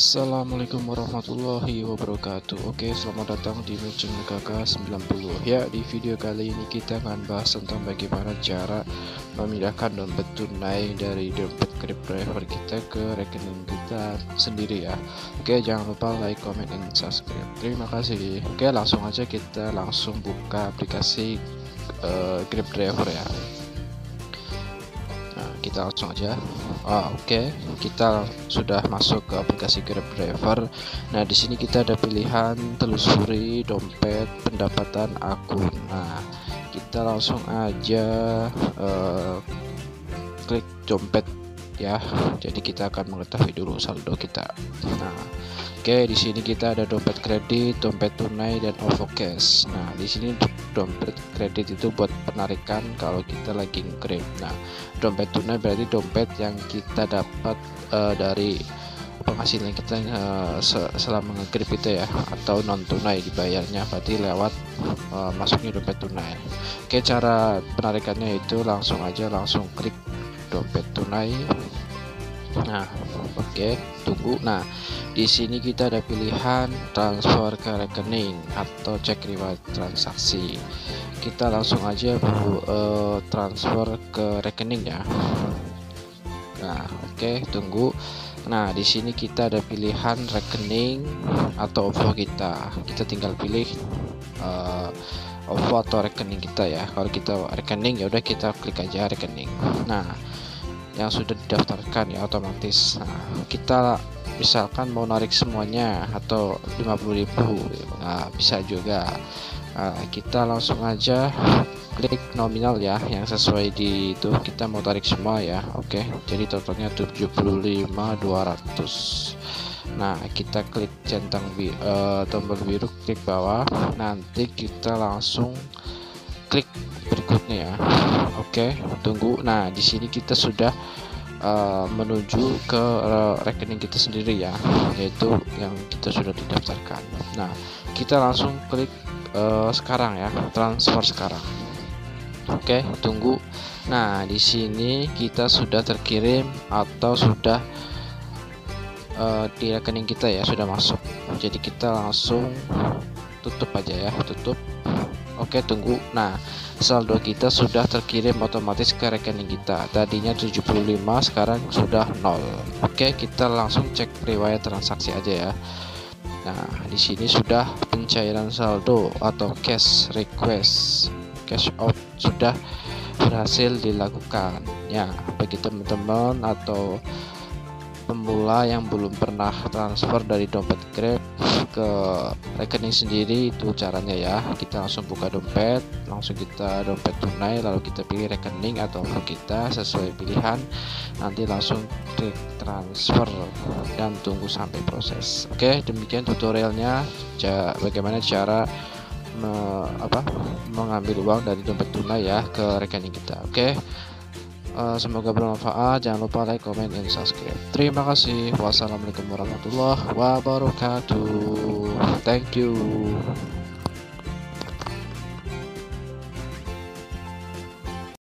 Assalamualaikum warahmatullahi wabarakatuh. Oke, selamat datang di Mujeng Negara 90. Ya, di video kali ini kita akan bahas tentang bagaimana cara memindahkan dompet tunai dari dompet Grab driver kita ke rekening kita sendiri ya. Oke, jangan lupa like, comment, dan subscribe. Terima kasih. Oke, langsung aja kita buka aplikasi Grab driver ya. Kita langsung aja. Oke, kita sudah masuk ke aplikasi Grab Driver. Nah, di sini kita ada pilihan telusuri dompet, pendapatan, akun. Nah, kita langsung aja klik dompet ya. Jadi kita akan mengetahui dulu saldo kita. Nah, oke, di sini kita ada dompet kredit, dompet tunai, dan OVO cash. Nah, di sini dompet kredit itu buat penarikan kalau kita lagi nge-Grab. Nah, dompet tunai berarti dompet yang kita dapat dari penghasilan kita selama nge-Grab itu ya, atau non tunai dibayarnya berarti lewat masuknya dompet tunai. Oke, cara penarikannya itu langsung klik dompet tunai. Nah, oke, tunggu. Nah, di sini kita ada pilihan transfer ke rekening atau cek riwayat transaksi. Kita langsung aja transfer ke rekening ya. Nah, oke, tunggu. Nah, di sini kita ada pilihan rekening atau OVO kita. Kita tinggal pilih OVO atau rekening kita ya. Kalau kita rekening ya udah kita klik aja rekening. Nah, yang sudah didaftarkan ya otomatis. Nah, kita misalkan mau narik semuanya atau 50.000, nah bisa juga. Nah, kita langsung aja klik nominal ya yang sesuai di itu, kita mau tarik semua ya. Oke, jadi totalnya 75.200. Nah, kita klik centang tombol biru, klik bawah. Nanti kita langsung klik berikutnya ya. Oke, tunggu. Nah, di sini kita sudah menuju ke rekening kita sendiri ya, yaitu yang kita sudah didaftarkan. Nah, kita langsung klik sekarang ya, transfer sekarang. Oke, tunggu. Nah, di sini kita sudah terkirim atau sudah di rekening kita ya, sudah masuk. Jadi kita langsung tutup aja ya, tutup. Oke, tunggu. Nah, saldo kita sudah terkirim otomatis ke rekening kita. Tadinya 75, sekarang sudah 0. Oke, kita langsung cek riwayat transaksi aja ya. Nah, di sini sudah pencairan saldo atau cash request, cash out sudah berhasil dilakukan. Ya, bagi teman-teman atau pemula yang belum pernah transfer dari dompet Grab ke rekening sendiri, itu caranya ya. Kita langsung buka dompet, langsung kita dompet tunai, lalu kita pilih rekening atau kita sesuai pilihan, nanti langsung klik transfer dan tunggu sampai proses. Oke, demikian tutorialnya bagaimana cara mengambil uang dari dompet tunai ya ke rekening kita. Oke, semoga bermanfaat. Jangan lupa like, comment, dan subscribe. Terima kasih. Wassalamualaikum warahmatullahi wabarakatuh. Thank you.